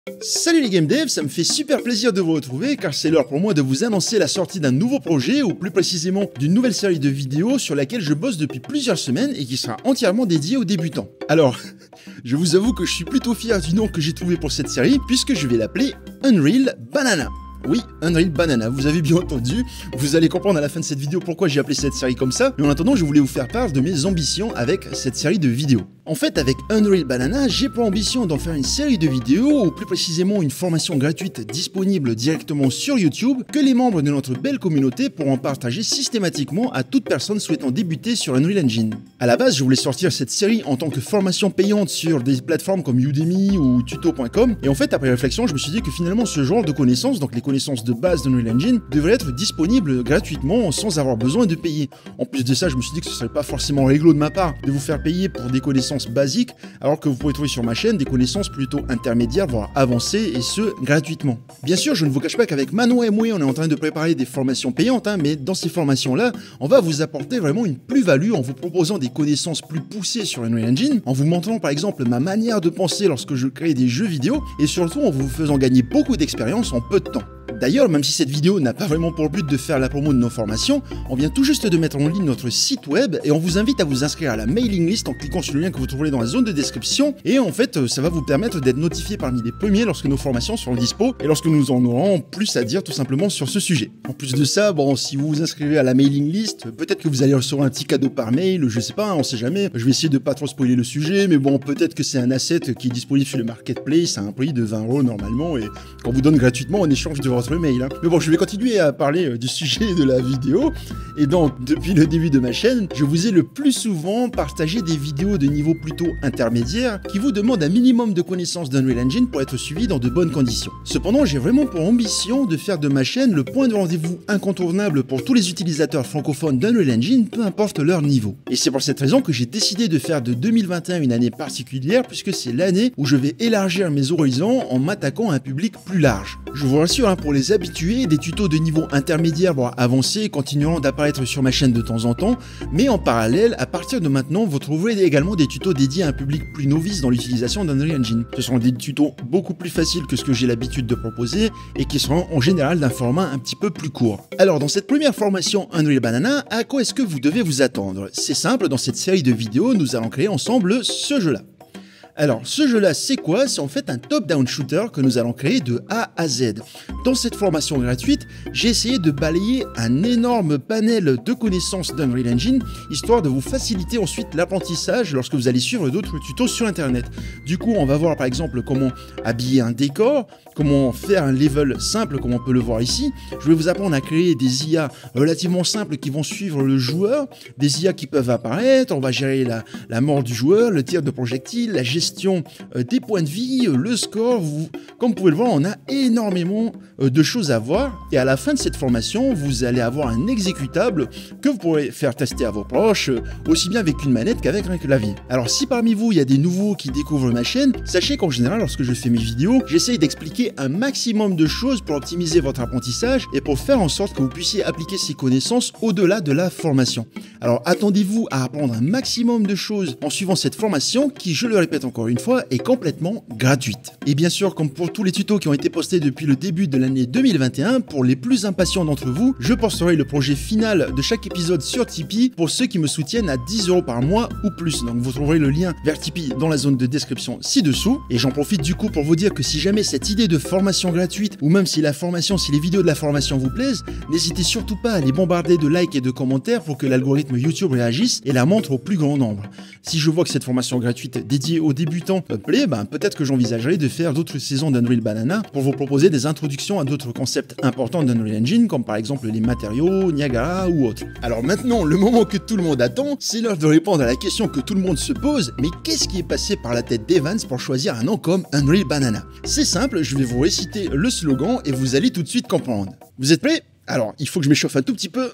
Salut les game devs, ça me fait super plaisir de vous retrouver car c'est l'heure pour moi de vous annoncer la sortie d'un nouveau projet ou plus précisément d'une nouvelle série de vidéos sur laquelle je bosse depuis plusieurs semaines et qui sera entièrement dédiée aux débutants. Alors, je vous avoue que je suis plutôt fier du nom que j'ai trouvé pour cette série puisque je vais l'appeler Unreal Banana. Oui, Unreal Banana, vous avez bien entendu, vous allez comprendre à la fin de cette vidéo pourquoi j'ai appelé cette série comme ça, mais en attendant je voulais vous faire part de mes ambitions avec cette série de vidéos. En fait, avec Unreal Banana, j'ai pour ambition d'en faire une série de vidéos, ou plus précisément une formation gratuite disponible directement sur YouTube, que les membres de notre belle communauté pourront partager systématiquement à toute personne souhaitant débuter sur Unreal Engine. À la base, je voulais sortir cette série en tant que formation payante sur des plateformes comme Udemy ou tuto.com, et en fait, après réflexion, je me suis dit que finalement ce genre de connaissances, donc les connaissances de base d'Unreal Engine, devraient être disponibles gratuitement sans avoir besoin de payer. En plus de ça, je me suis dit que ce serait pas forcément réglo de ma part de vous faire payer pour des connaissances basiques, alors que vous pourrez trouver sur ma chaîne des connaissances plutôt intermédiaires, voire avancées, et ce, gratuitement. Bien sûr, je ne vous cache pas qu'avec Manon et moi, on est en train de préparer des formations payantes, mais dans ces formations-là, on va vous apporter vraiment une plus-value en vous proposant des connaissances plus poussées sur Unreal Engine, en vous montrant par exemple ma manière de penser lorsque je crée des jeux vidéo, et surtout en vous faisant gagner beaucoup d'expérience en peu de temps. D'ailleurs, même si cette vidéo n'a pas vraiment pour but de faire la promo de nos formations, on vient tout juste de mettre en ligne notre site web et on vous invite à vous inscrire à la mailing list en cliquant sur le lien que vous trouverez dans la zone de description et en fait, ça va vous permettre d'être notifié parmi les premiers lorsque nos formations seront dispo et lorsque nous en aurons plus à dire tout simplement sur ce sujet. En plus de ça, bon, si vous vous inscrivez à la mailing list, peut-être que vous allez recevoir un petit cadeau par mail, je sais pas, on sait jamais. Je vais essayer de pas trop spoiler le sujet, mais bon, peut-être que c'est un asset qui est disponible sur le marketplace à un prix de 20 € normalement et qu'on vous donne gratuitement en échange de votre mail. Mais bon, je vais continuer à parler du sujet de la vidéo. Et donc, depuis le début de ma chaîne, je vous ai le plus souvent partagé des vidéos de niveau plutôt intermédiaire qui vous demandent un minimum de connaissances d'Unreal Engine pour être suivies dans de bonnes conditions. Cependant, j'ai vraiment pour ambition de faire de ma chaîne le point de rendez-vous incontournable pour tous les utilisateurs francophones d'Unreal Engine, peu importe leur niveau. Et c'est pour cette raison que j'ai décidé de faire de 2021 une année particulière, puisque c'est l'année où je vais élargir mes horizons en m'attaquant à un public plus large. Je vous rassure, pour les habitués, des tutos de niveau intermédiaire voire avancé continueront d'apparaître sur ma chaîne de temps en temps, mais en parallèle, à partir de maintenant, vous trouverez également des tutos dédiés à un public plus novice dans l'utilisation d'Unreal Engine. Ce seront des tutos beaucoup plus faciles que ce que j'ai l'habitude de proposer et qui seront en général d'un format un petit peu plus court. Alors dans cette première formation Unreal Banana, à quoi est-ce que vous devez vous attendre? C'est simple, dans cette série de vidéos, nous allons créer ensemble ce jeu-là. Alors, ce jeu-là, c'est quoi? C'est en fait un top-down shooter que nous allons créer de A à Z. Dans cette formation gratuite, j'ai essayé de balayer un énorme panel de connaissances d'Unreal Engine, histoire de vous faciliter ensuite l'apprentissage lorsque vous allez suivre d'autres tutos sur Internet. Du coup, on va voir par exemple comment habiller un décor, comment faire un level simple comme on peut le voir ici. Je vais vous apprendre à créer des IA relativement simples qui vont suivre le joueur, des IA qui peuvent apparaître, on va gérer la mort du joueur, le tir de projectiles, la gestion des points de vie, le score. Comme vous pouvez le voir, on a énormément de choses à voir et à la fin de cette formation, vous allez avoir un exécutable que vous pourrez faire tester à vos proches, aussi bien avec une manette qu'avec un clavier. Alors si parmi vous, il y a des nouveaux qui découvrent ma chaîne, sachez qu'en général, lorsque je fais mes vidéos, j'essaye d'expliquer un maximum de choses pour optimiser votre apprentissage et pour faire en sorte que vous puissiez appliquer ces connaissances au-delà de la formation. Alors attendez-vous à apprendre un maximum de choses en suivant cette formation qui, je le répète encore une fois, est complètement gratuite. Et bien sûr, comme pour tous les tutos qui ont été postés depuis le début de l'année 2021, pour les plus impatients d'entre vous, je posterai le projet final de chaque épisode sur Tipeee pour ceux qui me soutiennent à 10 € par mois ou plus. Donc vous trouverez le lien vers Tipeee dans la zone de description ci-dessous. Et j'en profite du coup pour vous dire que si jamais cette idée de formation gratuite, ou même si les vidéos de la formation vous plaisent, n'hésitez surtout pas à les bombarder de likes et de commentaires pour que l'algorithme YouTube réagisse et la montre au plus grand nombre. Si je vois que cette formation gratuite dédiée aux débutants plaît, peut-être que j'envisagerai de faire d'autres saisons d'Unreal Banana pour vous proposer des introductions à d'autres concepts importants d'Unreal Engine, comme par exemple les matériaux, Niagara ou autres. Alors maintenant, le moment que tout le monde attend, c'est l'heure de répondre à la question que tout le monde se pose, mais qu'est-ce qui est passé par la tête d'Evans pour choisir un nom comme Unreal Banana? C'est simple, je vais vous réciter le slogan et vous allez tout de suite comprendre. Vous êtes prêts? Alors, il faut que je m'échauffe un tout petit peu.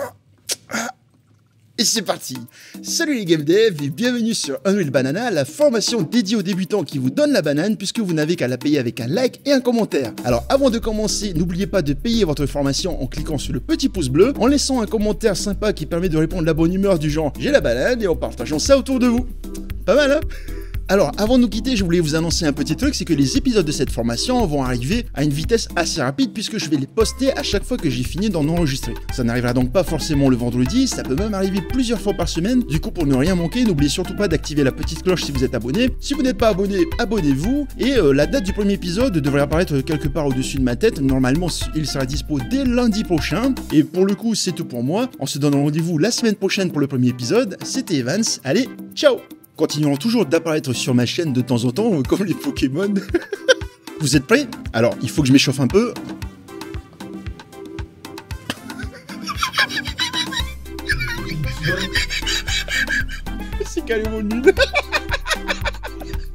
Et c'est parti! Salut les game devs et bienvenue sur Unreal Banana, la formation dédiée aux débutants qui vous donne la banane puisque vous n'avez qu'à la payer avec un like et un commentaire. Alors avant de commencer, n'oubliez pas de payer votre formation en cliquant sur le petit pouce bleu, en laissant un commentaire sympa qui permet de répondre à la bonne humeur du genre j'ai la banane et en partageant ça autour de vous. Pas mal, hein? Alors, avant de nous quitter, je voulais vous annoncer un petit truc, c'est que les épisodes de cette formation vont arriver à une vitesse assez rapide puisque je vais les poster à chaque fois que j'ai fini d'en enregistrer. Ça n'arrivera donc pas forcément le vendredi, ça peut même arriver plusieurs fois par semaine. Du coup, pour ne rien manquer, n'oubliez surtout pas d'activer la petite cloche si vous êtes abonné. Si vous n'êtes pas abonné, abonnez-vous. Et la date du premier épisode devrait apparaître quelque part au-dessus de ma tête. Normalement, il sera dispo dès lundi prochain. Et pour le coup, c'est tout pour moi. On se donne rendez-vous la semaine prochaine pour le premier épisode. C'était Evans. Allez, ciao! Continueront toujours d'apparaître sur ma chaîne de temps en temps, comme les Pokémon. Vous êtes prêts? Alors, il faut que je m'échauffe un peu. C'est carrément nul.